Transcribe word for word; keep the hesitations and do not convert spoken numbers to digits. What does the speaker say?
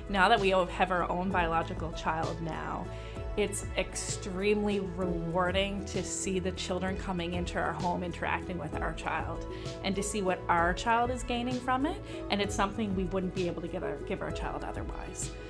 now that we have our own biological child now, it's extremely rewarding to see the children coming into our home interacting with our child and to see what our child is gaining from it, and it's something we wouldn't be able to give our, give our child otherwise.